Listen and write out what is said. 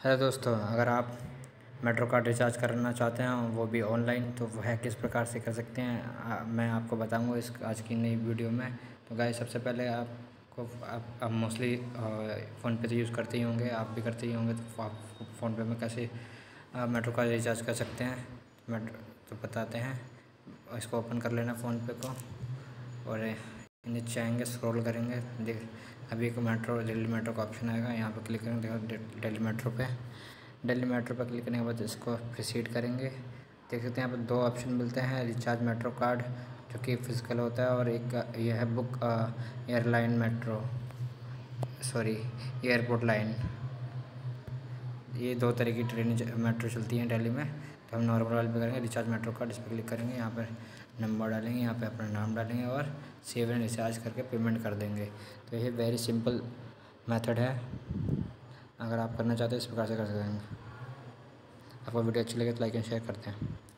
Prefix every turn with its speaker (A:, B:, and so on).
A: Hello दोस्तों, अगर आप मेट्रो कार्ड रिचार्ज करना चाहते हैं वो भी ऑनलाइन, तो वह किस प्रकार से कर सकते हैं मैं आपको बताऊंगा इस आज की नई वीडियो में। तो गाइस, सबसे पहले आपको आप मोस्टली फ़ोन पे तो यूज़ करते ही होंगे, आप भी करते ही होंगे। तो आप फ़ोन पे में कैसे मेट्रो कार्ड रिचार्ज कर सकते हैं मेट्रो तो बताते हैं। इसको ओपन कर लेना फ़ोन पे को, और नीचे आएंगे, स्क्रॉल करेंगे, देख अभी एक मेट्रो दिल्ली मेट्रो का ऑप्शन आएगा, यहाँ पर क्लिक करेंगे। देखो दिल्ली मेट्रो पे क्लिक करने के बाद इसको प्रोसीड करेंगे। देख सकते हैं यहाँ पर दो ऑप्शन मिलते हैं, रिचार्ज मेट्रो कार्ड जो कि फिजिकल होता है, और एक यह है book airline metro airport line. ये दो तरह की ट्रेन मेट्रो चलती हैं दिल्ली में। तो हम नॉर्मल वाले पे करेंगे, रिचार्ज मेट्रो कार्ड, इस पर क्लिक करेंगे। यहाँ पर नंबर डालेंगे, यहाँ पे अपना नाम डालेंगे और सेव एंड रिचार्ज करके पेमेंट कर देंगे। तो ये वेरी सिंपल मेथड है, अगर आप करना चाहते हैं इस प्रकार से कर सकते हैं। आपको वीडियो अच्छी लगे तो लाइक एंड शेयर करते हैं।